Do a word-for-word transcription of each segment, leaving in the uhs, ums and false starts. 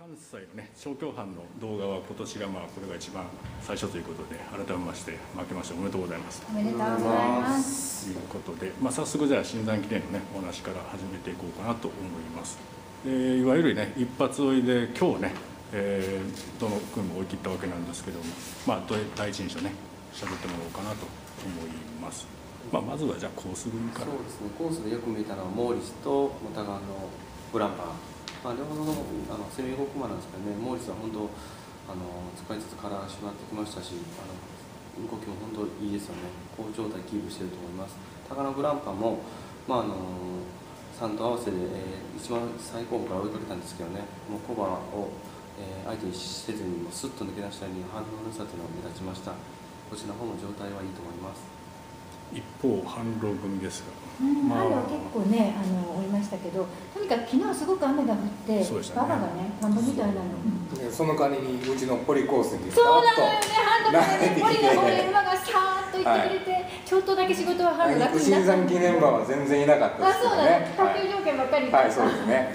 歳のね、消去班の動画は今年がまあこれが一番最初ということで、改めまして負けましておめでとうございます。 おめでとうございます。 ということで、まあ、早速じゃあ新山記念のねお話から始めていこうかなと思います。えー、いわゆるね一発追いで今日ね、えー、どの組も追い切ったわけなんですけども、まあ第一印象ね喋ってもらおうかなと思います。まあ、まずはじゃあコース組から。 そうですね、コースでよく見たのはモーリスとまたがのグランパー、まあ、両方のあのセミ動く馬なんですけどね、モーリスは本当あの使いつつ体が締まってきましたし、あの動きも本当いいですよね。好状態キープしていると思います。タガノグランパーも、まあ、あのさんと合わせで、えー、一番最後方から追いかけたんですけどね、もうコバを、えー、相手にせずにもうスッと抜け出したように反応の良さというのが目立ちました。こちらの方も状態はいいと思います。 一方、反論組ですが、 うん、まあ、春は結構ね、あの追いましたけど、とにかく昨日すごく雨が降って、馬場、ね、がね、田んぼみたいなの、 うん、その代わりにうちのポリコースにそうなのよね、ハンドルでポリの方で馬がさーっと行ってくれて、はい、ちょっとだけ仕事は春楽になった。 新山記念馬は全然いなかったですけどね。 あ、そうなの、卓球条件ばっかり。 はい、そうですね。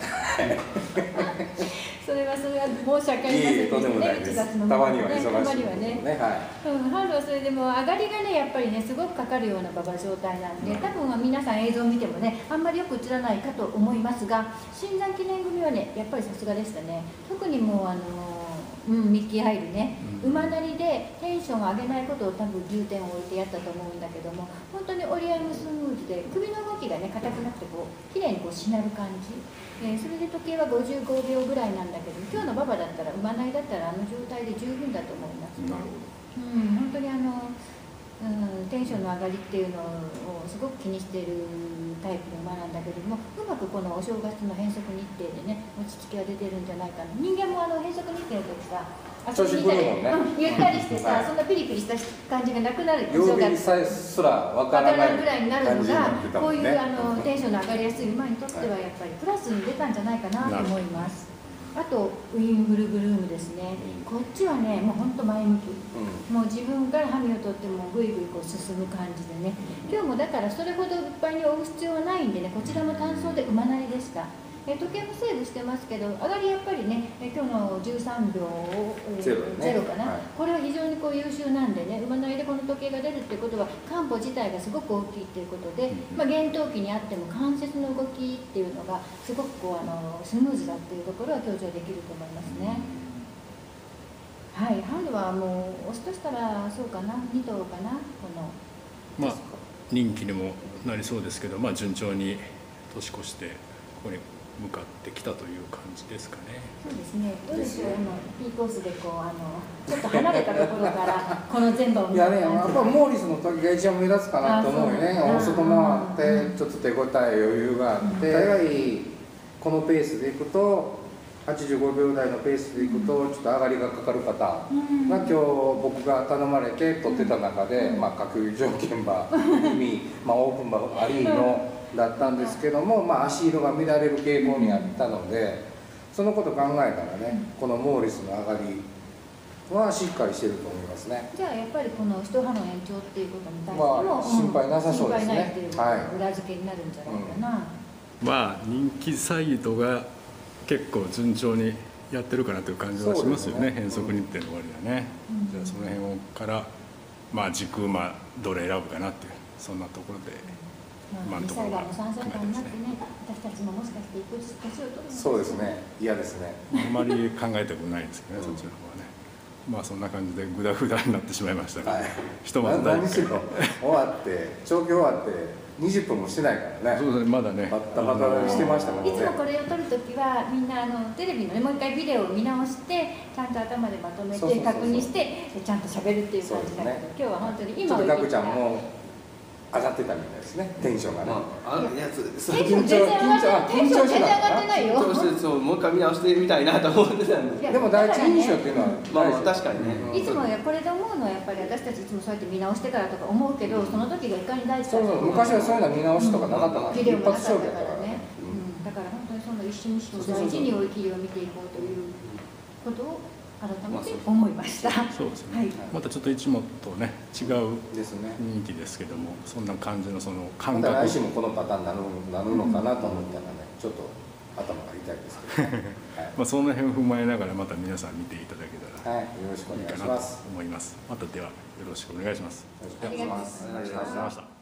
それはそれは申し訳ありませんね。 とんでもないです。たまには忙しいね。はい。 うん、ハンドはそれでも上がりがねやっぱりねすごくかかるような馬場状態なんで、多分皆さん映像を見てもねあんまりよく映らないかと思いますが、新山記念組はねやっぱりさすがでしたね。特にもうあのうん、ミッキー・ハイルね、うん、馬なりでテンションを上げないことを多分重点を置いてやったと思うんだけども、本当に折り合いもスムーズで首の動きがね硬くなくてこう綺麗にこうしなる感じ、えー、それで時計はごじゅうごびょうぐらいなんだけど、今日の馬場だったら馬なりだったらあの状態で十分だと思いますね。うん、本当にあの、うん、テンションの上がりっていうのをすごく気にしているタイプの馬なんだけども、うまくこのお正月の変則日程でね落ち着きが出てるんじゃないかな。人間もあの変則日程の時さ遊びに行ったり、ね、ゆったりしてさ、はい、そんなピリピリした感じがなくなる。 曜日さえすら分からないぐらいになるのが、こういうあのテンションの上がりやすい馬にとってはやっぱりプラスに出たんじゃないかなと思います。あとウィンフルブルームですね、こっちはねもう本当前向き、うん、もう自分からハミを取ってもぐいぐいこう進む感じでね、今日もだからそれほどいっぱいに追う必要はないんでね、こちらも単走で馬なりでした。え時計もセーブしてますけど、上がりやっぱりね、え今日のじゅうさんびょう、えー、ゼロ、ね、ゼロかな、はい、これは非常にこう優秀なんでね、馬なりでこの時計が出るってことは漢方自体がすごく大きいっていうことで、まあ、厳冬期にあっても関節の動きっていうのがすごくこうあのスムーズだっていうところは強調できると思いますね。はい、ハンドはもう押すとしたらそうかな、に頭かな、このまあ人気にもなりそうですけど、まあ順調に年越してここに向かってきたという感じですかね。 そうですね。どうでしょう。今 P コースでこうあのちょっと離れたところからこの全場を見る。いやね、やっぱモーリスの時が一番目立つかなと思うよね。大外回ってちょっと手応え余裕があって、大概このペースでいくとはちじゅうごびょうだいのペースでいくとちょっと上がりがかかる方が今日僕が頼まれて取ってた中で、まあ下級条件馬意味、まあオープン馬ありのだったんですけども、まあ、足色が乱れる傾向にあったので、そのことを考えたらね、このモーリスの上がりはしっかりしてると思いますね。 じゃあやっぱりこの一刃の延長っていうことに対しても、 まあ、心配なさそうですね。 心配ないっていう裏付けになるんじゃないかな。 うん、まあ人気サイドが結構順調にやってるかなという感じはしますよね。変則日程の終わりはね。うん、じゃあその辺からまあ軸馬どれ選ぶかなっていうそんなところで。 まあ、ミサイルもさんさいかんになってね、私たちももしかして一個ずつ年を取るの。 そうですね、嫌ですね。 あんまり考えたくないですけどね、そっちの方はね。まあそんな感じでグダグダになってしまいましたが、はい、ひとまず何しろ終わって長期終わってにじゅっぷんもしてないからね。 そうですね、まだね。 バッタバタしてましたからね。 いつもこれを撮るときはみんなあのテレビのねもう一回ビデオを見直してちゃんと頭でまとめて確認してちゃんと喋るっていう感じだけど、今日は本当に今ちょっとガクちゃんも上がってたみたいですね、テンションがね。 あのやつ、 緊張全然上がってないよ。 緊張してそうもう一回見直してみたいなと思ってたんです。 でも第一印象っていうのはまあ確かにね。 いつもこれで思うのはやっぱり私たちいつもそうやって見直してからとか思うけど、その時がいかに大事か。 そうそう、昔はそういうの見直しとかなかったから。 ビデオもなかったからね。だから本当にその一瞬一瞬大事に追い切りを見ていこうということを改めて思いました。 そうですね。はい、またちょっといつもとね違う人気ですけども、そんな感じのその感覚。 来週もこのパターンになるなるのかなと思ったらね、ちょっと頭が痛いですけどね、はいまあその辺を踏まえながらまた皆さん見ていただけたらはい、よろしくお願いいいかなとします。 思います。またではよろしくお願いします。 よろしくお願いします。 ありがとうございますありがとうございました。